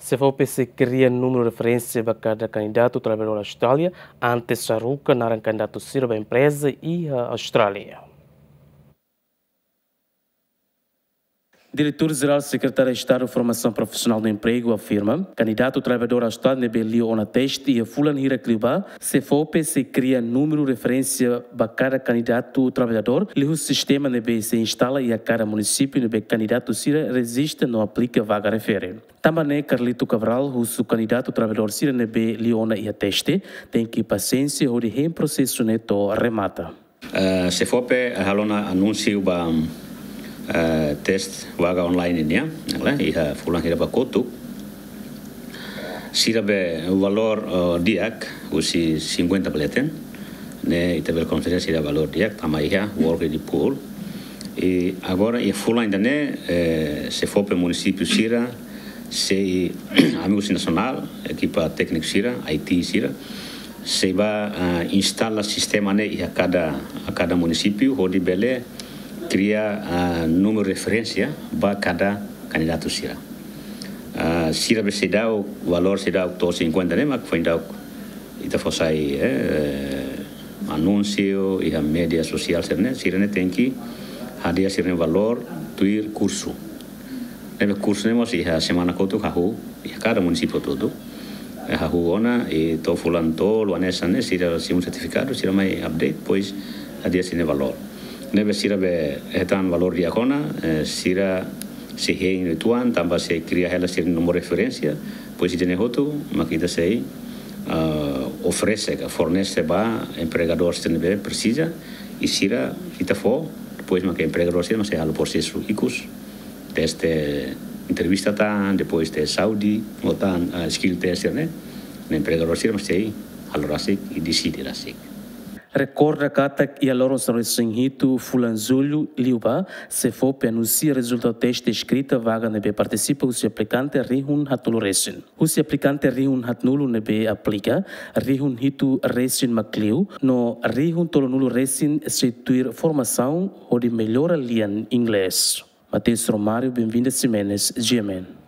Se for se cria número de referência para cada candidato trabalhador da Austrália, antes Saruca na candidato Ciro da empresa e a Austrália. Diretor-Geral Secretário de Estado de Formação Profissional do Emprego afirma: candidato trabalhador Austrália nebe lio ona teste e a fulan hira cliba, se for se cria número de referência para cada candidato trabalhador, o sistema nebe se instala e a cada município nebe candidato Cira resiste não aplica vaga refere. Também Carlito Cabral, o candidato trabalhador Cira nebe liona e a teste, tem que paciência ou de processo neto remata. Se for halona anúncio ba test vaga online ini ya, ia fulang hira bakotu. Sira be valor diak usi 50 peleten, ne ita bel conferência ira valor diak tamai ya work di pool. E agora ia fulang dane se for pe município Sira, se amigos nacional, equipa técnica Sira, IT Sira, se vai instalar sistema ne a cada município, onde bele cria número de referência para cada candidato Sira. Sira se dá o valor se dá o 50 né, mas foi dado ita fosai anúncio e a mídia social né, Sira ne tem que hadia Sira valor tuir curso. Nebe curso né, mas a semana koto hahu e cada município todo hahu ona e to fulan to luanesa né, Sira se um certificado Sira mai update pois hadia Sira valor. Nebe Sira be etan valor diakona, Sira se hei no tuan, tambah se cria ela Sira número referência, pois ide nehotu, makita sei oferece, fornece ba empregador se nebe precisa, e Sira ita fo, depois makita empregador Sira, mas é alo processo icus, teste entrevista tan, depois te Saudi, ou tan skill test né, empregador Sira, mas sei alo rasik e decide rasik. Recorda que a Loron Sanrito Fulanzulho Liuba, se for para anunciar resultado teste escrita vaga nebe participa o aplicante Rihun Hatnulu Resin. O aplicante Rihun Hatnulu nebe aplica Rihun Hitu Resin Macliu no Rihun Tolonulu Resin se tuir formação ou de melhora lian inglês. Matheus Romário, bem-vindo a Simenes, GMN.